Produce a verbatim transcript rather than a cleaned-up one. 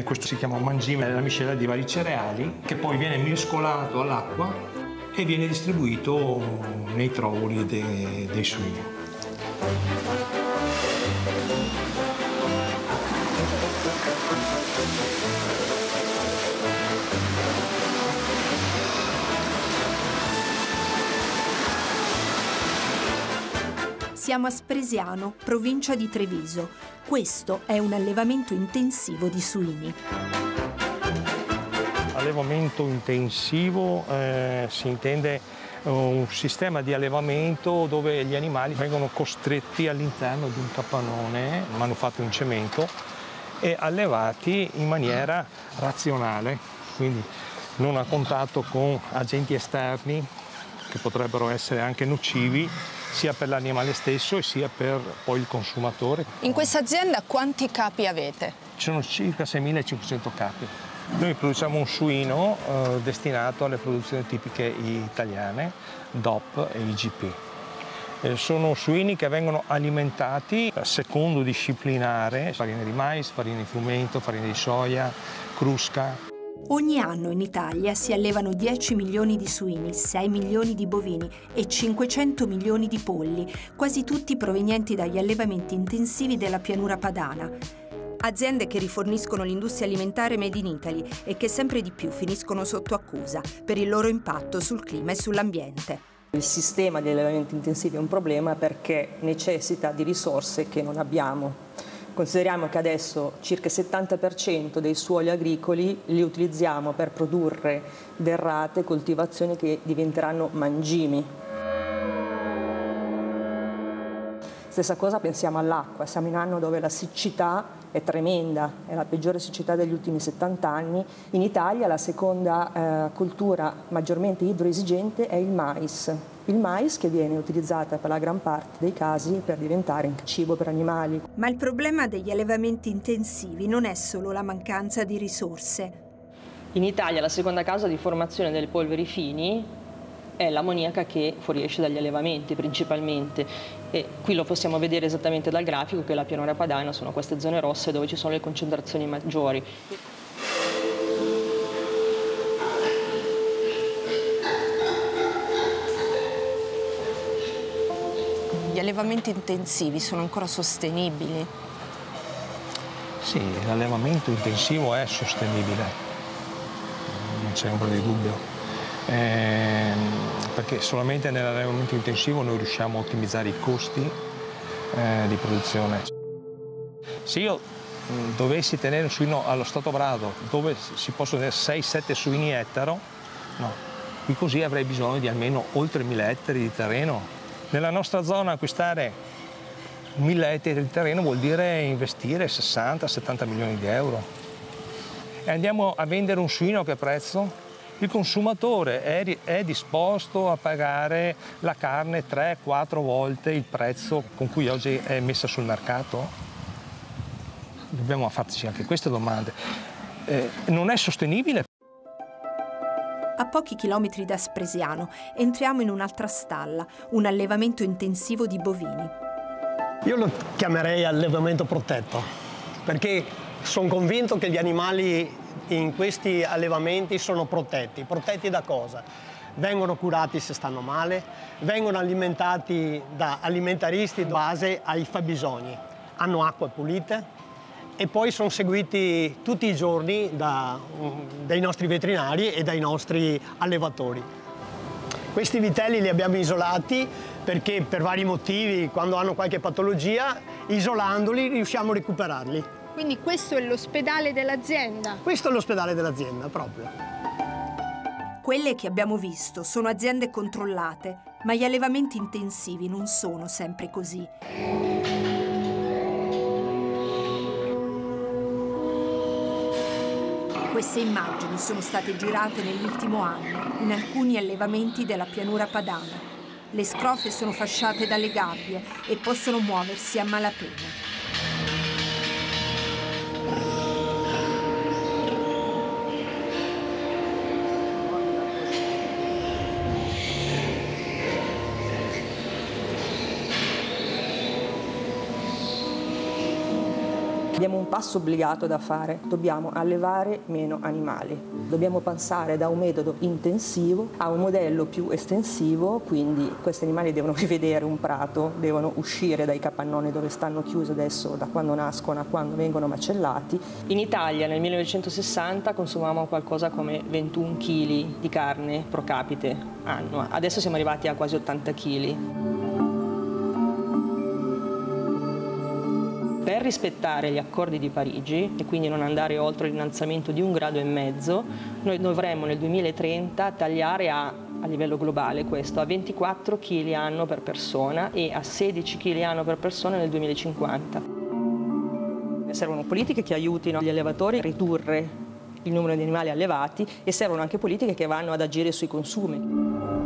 Questo si chiama mangime, è la miscela di vari cereali che poi viene mescolato all'acqua e viene distribuito nei trovoli dei, dei suini. Siamo a Spresiano, provincia di Treviso. Questo è un allevamento intensivo di suini. Allevamento intensivo eh, si intende un sistema di allevamento dove gli animali vengono costretti all'interno di un capannone manufatto in cemento e allevati in maniera razionale, quindi non a contatto con agenti esterni che potrebbero essere anche nocivi sia per l'animale stesso e sia per poi il consumatore. In questa azienda quanti capi avete? Ci sono circa seimilacinquecento capi. Noi produciamo un suino eh, destinato alle produzioni tipiche italiane, D O P e I G P. Eh, sono suini che vengono alimentati secondo disciplinare, farina di mais, farina di frumento, farina di soia, crusca. Ogni anno in Italia si allevano dieci milioni di suini, sei milioni di bovini e cinquecento milioni di polli, quasi tutti provenienti dagli allevamenti intensivi della pianura padana. Aziende che riforniscono l'industria alimentare made in Italy e che sempre di più finiscono sotto accusa per il loro impatto sul clima e sull'ambiente. Il sistema di allevamenti intensivi è un problema perché necessita di risorse che non abbiamo. Consideriamo che adesso circa il settanta per cento dei suoli agricoli li utilizziamo per produrre derrate, coltivazioni che diventeranno mangimi. Stessa cosa pensiamo all'acqua, siamo in un anno dove la siccità è tremenda, è la peggiore siccità degli ultimi settanta anni. In Italia la seconda eh, coltura maggiormente idroesigente è il mais. Il mais che viene utilizzata per la gran parte dei casi per diventare cibo per animali. Ma il problema degli allevamenti intensivi non è solo la mancanza di risorse. In Italia la seconda causa di formazione delle polveri fini è l'ammoniaca che fuoriesce dagli allevamenti principalmente. E qui lo possiamo vedere esattamente dal grafico che la pianura padana sono queste zone rosse dove ci sono le concentrazioni maggiori. Gli allevamenti intensivi sono ancora sostenibili? Sì, l'allevamento intensivo è sostenibile, non c'è ombra di dubbio. Eh, perché solamente nell'allevamento intensivo noi riusciamo a ottimizzare i costi eh, di produzione. Se io mh, dovessi tenere un suino allo stato brado, dove si possono tenere sei sette suini ettaro, no, qui così avrei bisogno di almeno oltre mille ettari di terreno. Nella nostra zona acquistare mille ettari di terreno vuol dire investire sessanta settanta milioni di euro. E andiamo a vendere un suino a che prezzo? Il consumatore è, è disposto a pagare la carne tre quattro volte il prezzo con cui oggi è messa sul mercato? Dobbiamo farci anche queste domande. Eh, non è sostenibile? A pochi chilometri da Spresiano entriamo in un'altra stalla, un allevamento intensivo di bovini. Io lo chiamerei allevamento protetto, perché sono convinto che gli animali in questi allevamenti sono protetti. Protetti da cosa? Vengono curati se stanno male, vengono alimentati da alimentaristi in base ai fabbisogni, hanno acque pulite e poi sono seguiti tutti i giorni da, dai nostri veterinari e dai nostri allevatori. Questi vitelli li abbiamo isolati perché per vari motivi, quando hanno qualche patologia, isolandoli riusciamo a recuperarli. Quindi questo è l'ospedale dell'azienda? Questo è l'ospedale dell'azienda, proprio. Quelle che abbiamo visto sono aziende controllate, ma gli allevamenti intensivi non sono sempre così. Queste immagini sono state girate nell'ultimo anno in alcuni allevamenti della pianura padana. Le scrofe sono fasciate dalle gabbie e possono muoversi a malapena. Abbiamo un passo obbligato da fare, dobbiamo allevare meno animali. Dobbiamo passare da un metodo intensivo a un modello più estensivo, quindi questi animali devono rivedere un prato, devono uscire dai capannoni dove stanno chiusi adesso da quando nascono a quando vengono macellati. In Italia nel millenovecentosessanta consumavamo qualcosa come ventuno chili di carne pro capite annua, adesso siamo arrivati a quasi ottanta chili. Per rispettare gli accordi di Parigi e quindi non andare oltre l'innalzamento di un grado e mezzo, noi dovremmo nel duemilatrenta tagliare a, a livello globale questo, a ventiquattro chili anno per persona e a sedici chili anno per persona nel duemilacinquanta. Servono politiche che aiutino gli allevatori a ridurre il numero di animali allevati e servono anche politiche che vanno ad agire sui consumi.